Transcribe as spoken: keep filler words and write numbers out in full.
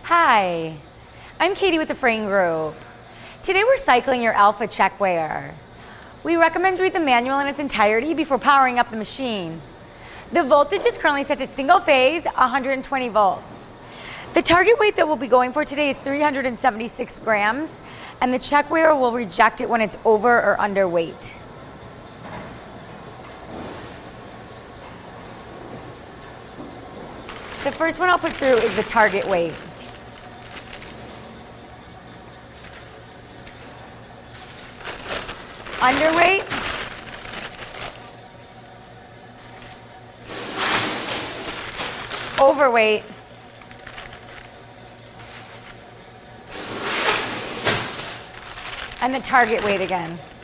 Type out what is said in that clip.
Hi, I'm Katie with the Frain Group. Today we're cycling your Alpha Checkweigher. We recommend read the manual in its entirety before powering up the machine. The voltage is currently set to single phase, one hundred twenty volts. The target weight that we'll be going for today is three hundred seventy-six grams, and the checkweigher will reject it when it's over or underweight. The first one I'll put through is the target weight. Underweight. Overweight. And the target weight again.